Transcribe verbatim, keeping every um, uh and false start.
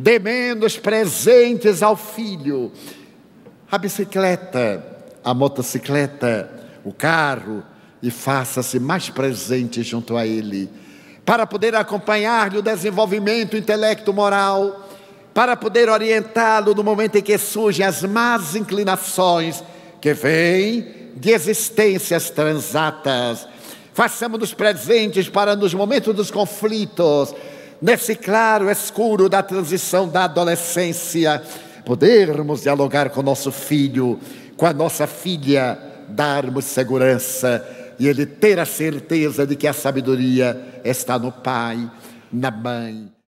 Dê menos presentes ao filho. A bicicleta, a motocicleta, o carro, e faça-se mais presente junto a ele, para poder acompanhar-lhe o desenvolvimento intelecto-moral, para poder orientá-lo no momento em que surgem as más inclinações que vêm de existências transatas. Façamos-nos presentes para, nos momentos dos conflitos, nesse claro escuro da transição da adolescência, podermos dialogar com nosso filho, com a nossa filha, darmos segurança e ele ter a certeza de que a sabedoria está no pai, na mãe.